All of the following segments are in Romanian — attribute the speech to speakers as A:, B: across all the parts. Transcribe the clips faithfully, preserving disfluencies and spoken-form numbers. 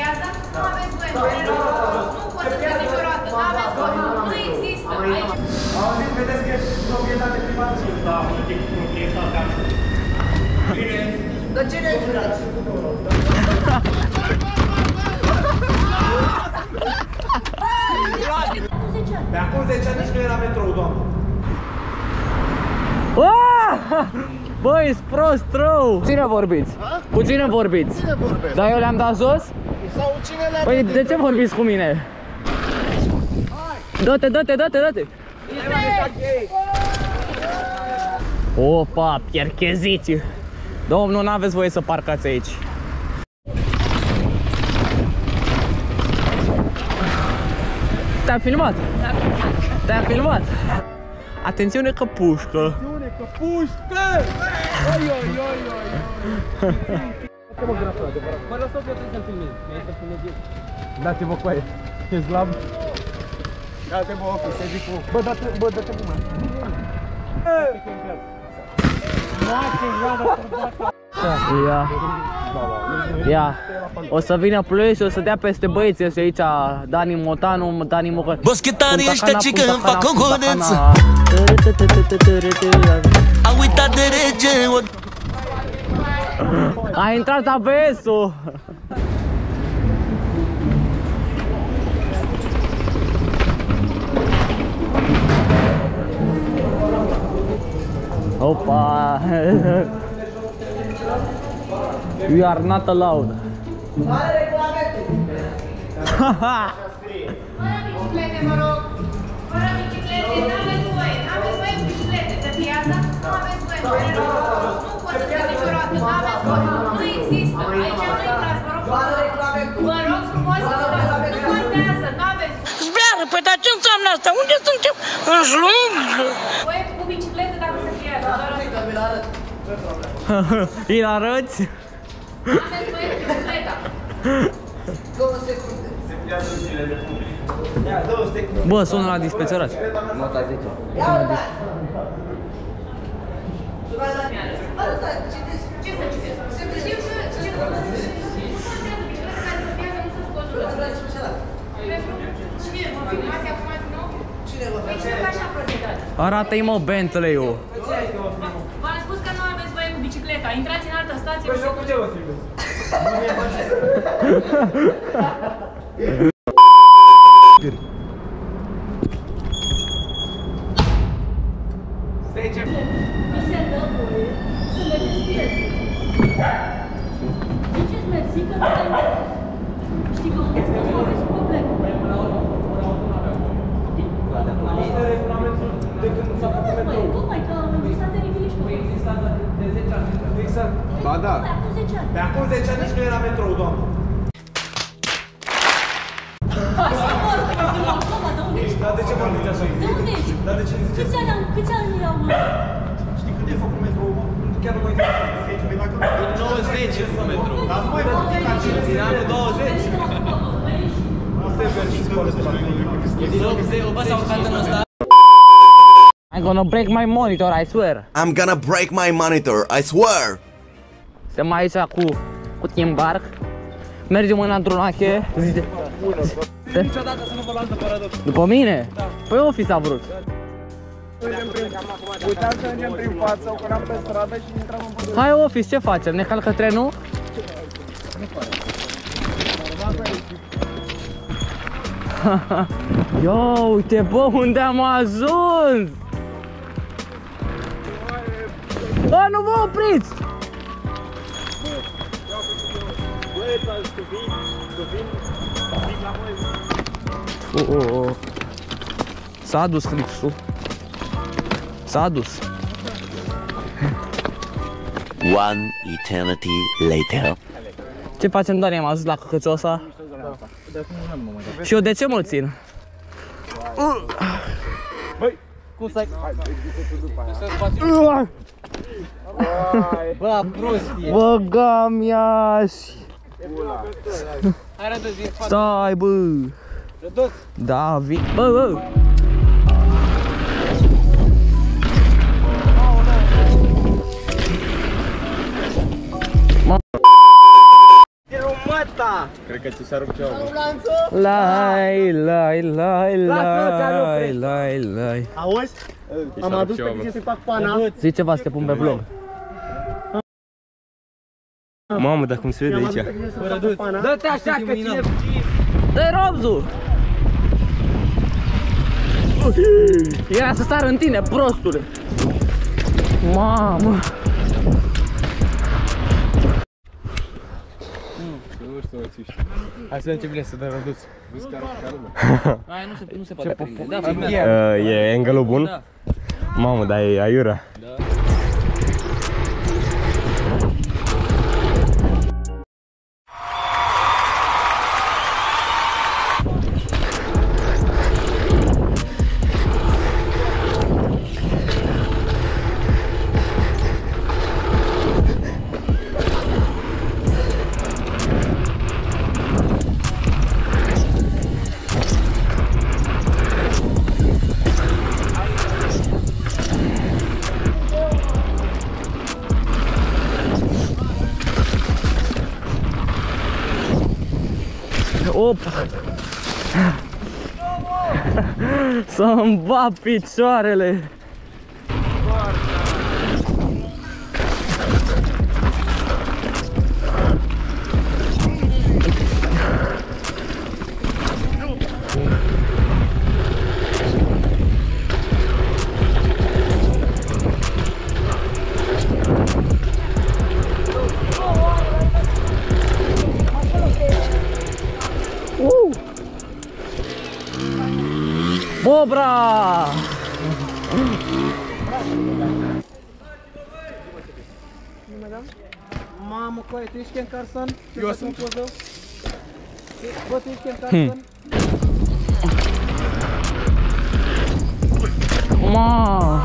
A: piață, nu aveți voie. Nu poți să fie niciodată, nu aveți voie. Nu există aici.
B: Auziți, vedeți că e proprietate privată? Da, practic proprietatea. Bine.
C: Dar ce ne-ai jurat?
B: Pe acum zece ani nici nu era metrou, doamnă.
D: Băi, ești prost rău! Cu cine vorbiți? Cu cine vorbiți?
C: Cine vorbesc?
D: Dar eu le-am dat jos?
C: Sau cine le-a
D: Păi de ce vorbiți cu mine? Dă-te, dă-te, dă-te, dă-te! Opa, piercheziți! Domnul, n-aveți voie să parcați aici. Te-am filmat? Te-am filmat? Atențiune că pușcă!
B: Atențiune că pușcă! Oi, oi, oi, oi!
D: Mă lăsă că eu trebuie să-l filmez. Mi-ai să filmez eu.
B: Dați-vă cu aia. E slab. Ia-te bă, ochi, să zic cu... Bă, dă-te, bă, dă-te cu mâna.
D: Ia. Ia. O să vină ploiești, o să dea peste băieții ăștia aici, Dani Motanu, Dani Mocăr.
E: Boschetanii ăștia ce că îmi fac concurență. Au uitat de rege.
D: A intrat A B S-ul. Opa. You are not allowed.
A: Fără biciclete, mă rog. Fără biciclete, n-aveți voie. N-aveți voie cu biciclete să fie asta? Nu aveți voie. Nu poți să fie niciodată. Nu aveți voie. Nu există. Aici nu intrați, vă rog frumos. Vă rog frumos să stați. Nu contează. Nu aveți voie.
E: Zbeară, păi dar ce înseamnă asta? Unde suntem? În jlung?
A: Voie cu biciclete dacă să fie asta.
D: Îi arăți?
A: Aveți voie cu bicicleta.
C: Două secunde.
D: Bă, sună la dispecerat.
C: Nota zece. Ia uita! Arăta, citeți.
A: Ce să citesc? Știu că... Nu contează bicicleta care să fie, nu să scoți. Cine mă filmați acum din nou?
C: Cine vă
A: Păi cine că așa procedați?
D: Arată-i mă Bentley-ul.
A: V-am spus că nu aveți voie cu bicicleta. Intrați în altă stație.
B: Păi și eu cu ce vă filmez? Nu mi-e face. zece.
F: Nu se dă voie să le deschidezi. Ziceți mersi că nu ai... Știi că unde să aveți probleme.
B: Asta e regulamentul de când s-a făcut metrou.
F: Tocmai că au existat teribilii și...
B: Păi exista de zece ani. Exact. Ba da.
F: Acum zece ani.
B: Pe acum zece ani nici nu era metrou, doamnă.
F: Hai să vorbim acum, de unde ești?
B: Dar de ce vorbiți așa?
F: De unde ești?
B: Dar de ce ne ziceți?
F: Câți ani au? Câți ani au?
B: Știi cât e făcut metrou, mă? Chiar nu mă interesează. Păi dacă...
G: nouăzeci e făcut metrou.
B: Dar nu mai văd ca cine se...
G: Din anul douăzeci.
B: Nu te vezi și spune să facă.
G: Din optzeci, bă, s-a urcat în ăsta.
D: I'm gonna break my monitor, I swear.
E: I'm gonna break my monitor, I swear.
D: Suntem aici cu, cu Timbark. Mergem în Andronache. Zice...
B: Niciodată să nu vă luați de părădă.
D: După mine? Păi Office a vrut.
B: Puteam să mergem prin față, ocoram pe stradă și intram în pădure.
D: Hai Office, ce facem? Ne calcă trenul? Ia uite bă, unde am ajuns! Bă, nu vă opriți! Oh, oh, oh. S-a dus Cripsul. S-a dus.
E: One eternity later.
D: Ce facem, Dani? Am ajuns la căcăcioasa? Și eu de ce mă țin?
B: Băi!
D: Cum să-i...
G: Bă, prostie.
D: Bă, gamiași!
G: Hai rădăți din față.
D: Stai, bă!
G: Rădăți.
D: Da, vin. Bă, bă!
B: ăsta! Cred că ți s-a rupt ceva.
D: Lai, lai, lai, lai, lai, lai.
B: Auzi? Am adus pe tine să-i fac pana.
D: Zici ceva să te pun pe vlog.
B: Mamă, dar cum se vede aici?
G: Dă-te așa că ține...
D: Dă-i Robzu! Era să sară în tine, prostule! Mamă!
B: Hai să vedem ce vine să dă Răduț.
D: Aia nu se, nu se poate prinde. Da, filmează.
B: E angle-ul bun?
D: Da.
B: Mamă, dar e aiurea.
D: Opa! Să-mi bat picioarele! Bobra!
B: Mamă, coaie, tu ești Ken Carson? Eu sunt poză. Bă, tu ești Ken Carson?
D: Ma!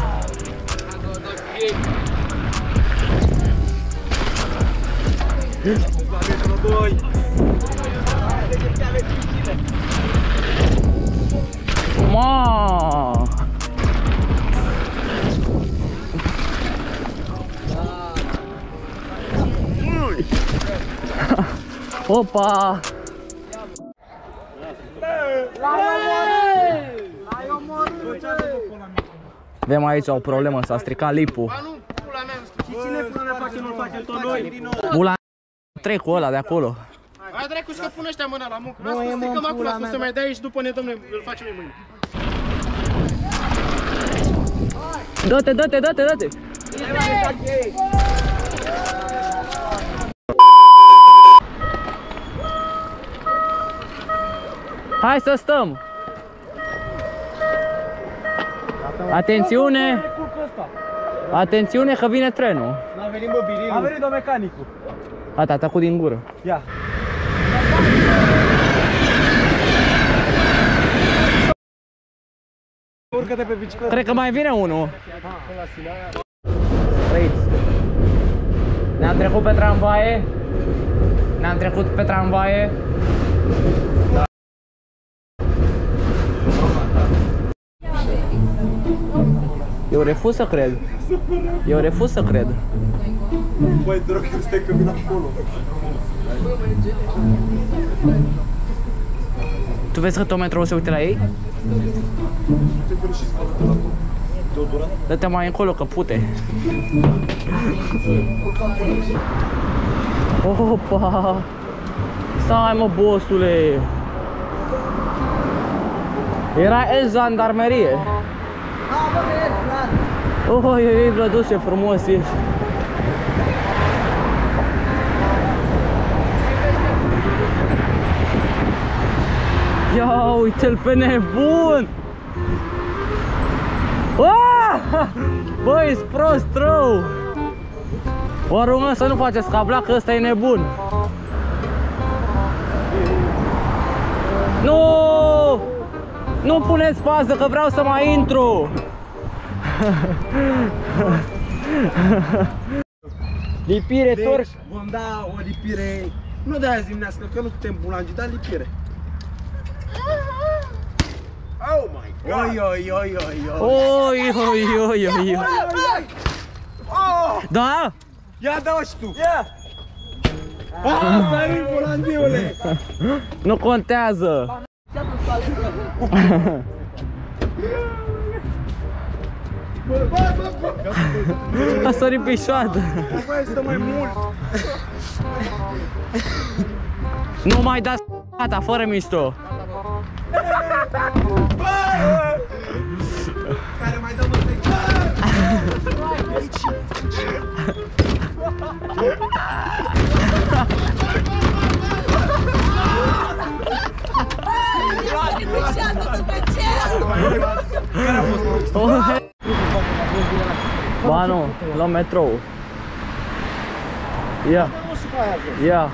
D: Ma! Opa! Avem aici o problemă, s-a stricat lipul.
B: Și cine până ne face, nu-l facem tot noi?
D: Bula trecul ăla de acolo.
H: Hai dracu că pune ăștia mâna la muncă. Lasă că stricăm acolo, să se mai dea aici după ne dăm noi, îl facem noi mâine.
D: Dă-te, dă-te, dă-te, dă-te! Hai să stăm! Atențiune! Atențiune că vine trenul!
B: N-a venit bă birilul. A venit o mecanicul.
D: Gata, a tăcut din gură.
B: Ia. Urcă-te pe bicicletă.
D: Cred că mai vine unul. Trăiți. Ne-am trecut pe tramvaie. Ne-am trecut pe tramvaie. Da. Eu refuz să cred. Eu refuz să cred.
B: Băi, drog, stai că vin acolo.
D: Tu vezi că tot metroul se uite la ei? Dă-te mai încolo că pute. Opa! Stai mă, bossule! Era el jandarmerie. Oh, oi, oi, Vladus, ce frumos ești! Ia uite-l pe nebun! Ah! Băi, ești prost rău! Vă rog să nu faceți cabla, că ăsta e nebun! Nu! Nu puneți fază, că vreau să mai intru! Lipire
B: Deci,
D: torc!
B: vom da o lipire, nu de aia zimnească, că nu putem bulangi, dar lipire. Oh my god! Oi, oi, oi, oi, oi!
D: Oi, oi, oi, oi, oi!
B: Oh!
D: Da?
B: Ia dă-o și tu! Ia! Sări, volandiule!
D: Nu contează! A sărit pe șoadă!
B: Băi, stă mai mult!
D: Nu mai dați gata, fără mișto!
B: Care mai dă mă
D: Ba nu, la metrou. Ia. Ia.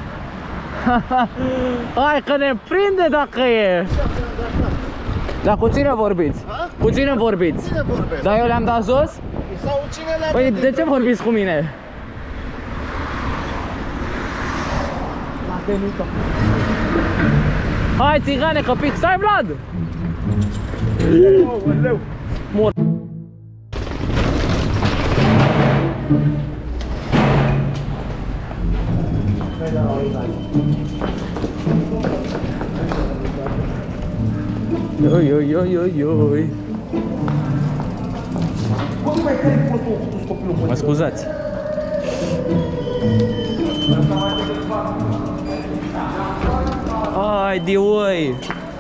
D: Hai că ne prinde dacă e. Dar cu cine vorbiți? Cu cine vorbiți?
C: Cine vorbesc?
D: Dar eu le-am dat jos?
C: Sau cine le-a
D: Păi
C: dat
D: de ce vorbiți cu mine? Hai țigane că pic, stai Vlad! Mor. Oi, oi, oi, oi, oi. Mă scuzați. Ai, de oi.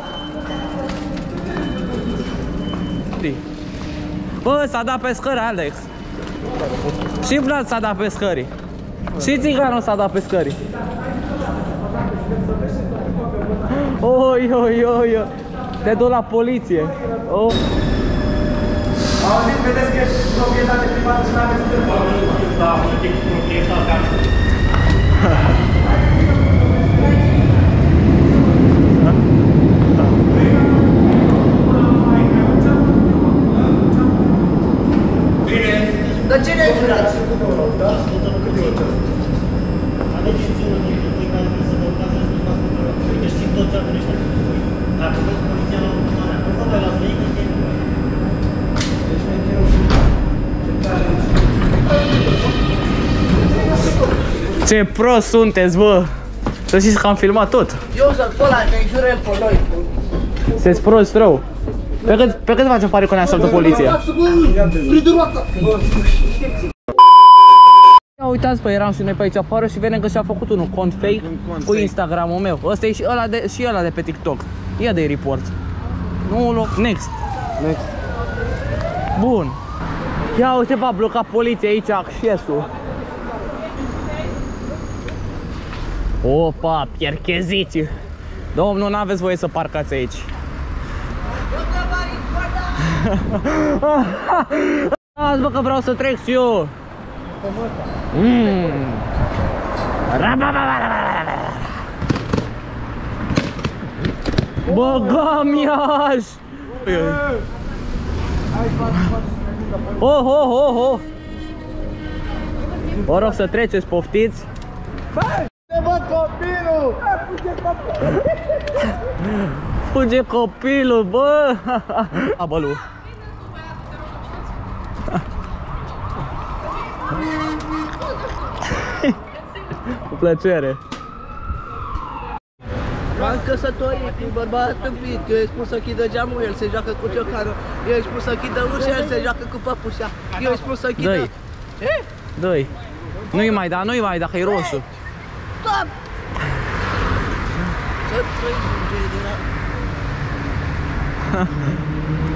D: Bă, s-a dat pe scări, Alex. Și Vlad s-a dat pe scări. Și țiganul s-a dat pe scări. Oi, oi, oi, oi. Te duc la poliție. Oh.
B: Auziți, vedeți că e proprietate privată și n-aveți telefon. Da, politic proprietate.
C: Dar cine ai jurat?
I: Alegeți-vă din voi care trebuie să vă uitați să facă control. Uite, știm toți oamenii ăștia. Dacă vezi poliția la următoarea, nu vă mai las vehicul de nu.
D: Ce prost sunteți, bă! Să știți că am filmat tot.
C: Eu să-l pe ăla, că-i jură el pe noi.
D: Sunteți prost rău. Pe cât, pe cât facem pare că ne așteaptă poliția? Ia uitați, păi eram și noi pe aici afară și vedem că și-a făcut unul cont fake cu Instagramul meu. Ăsta e și ăla de, și ăla de pe TikTok. Ia de report. Nu loc. Next.
B: Next.
D: Bun. Ia uite, v-a blocat poliția aici accesul. Opa, piercheziți. Domnul, n-aveți voie să parcați aici. Azi, bă, că vreau să trec și eu. Mm. Băgam-iaș! Oh, oh, oh, oh! Vă rog să treceți, poftiți!
C: Ne văd copilul!
D: Fuge copilul, bă! Abălu! Cu plăcere!
C: M-am căsătorit cu un bărbat tâmpit. Eu îi spun să închidă geamul, el se joacă cu ciocanul. Eu îi spun să închidă ușa, el se joacă cu păpușa. Eu îi spun să închidă...
D: Dă-i! Dă-i! Nu-i mai da, nu-i mai da, că e roșu!
C: Stop! Ce trăi din